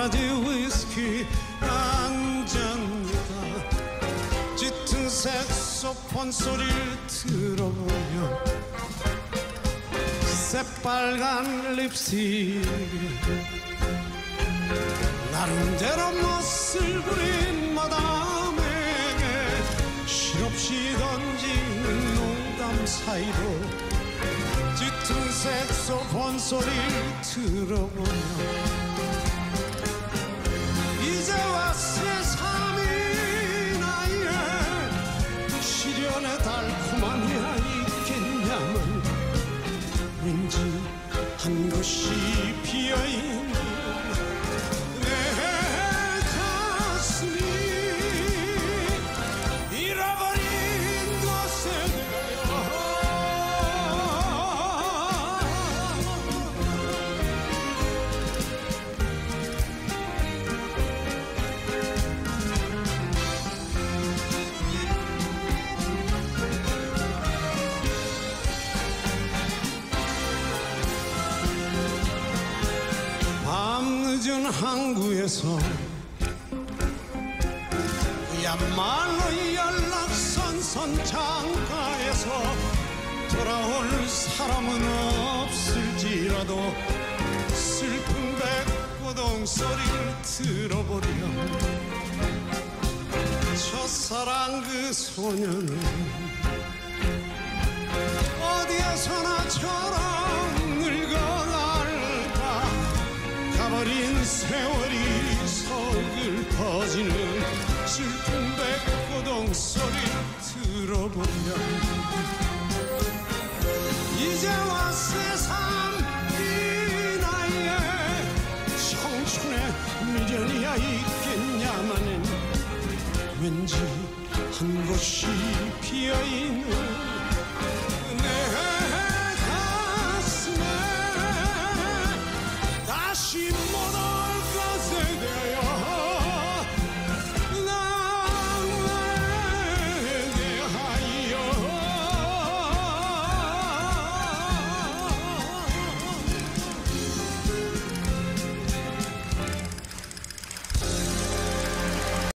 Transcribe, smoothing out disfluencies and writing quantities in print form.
도라지 위스키 한잔입니다. 짙은 색소폰 소리를 들어보며 새빨간 립스틱 나름대로 멋을 부린 마담에게 실없이 던지는 농담 사이로 짙은 색소폰 소리를 들어보며 이제와 새3이 나이에 시련의 달콤함이야 있겠냐면 왠지 한 곳이 비어있는 내 가슴이 잃어버린 곳에 밤늦은 항구에서 그야말로 연락선 선창가에서 돌아올 사람은 없을지라도 슬픈 백고동 소리를 들어보렴. 첫사랑 그 소녀는 어디에서나 저런 늙어갈까. 가버린 세월이 서글퍼지는 슬픈 백고동 소리를 들어보렴. 이제와 새3이 나이에 청춘의 미련이야 있겠냐마는 왠지 한 곳이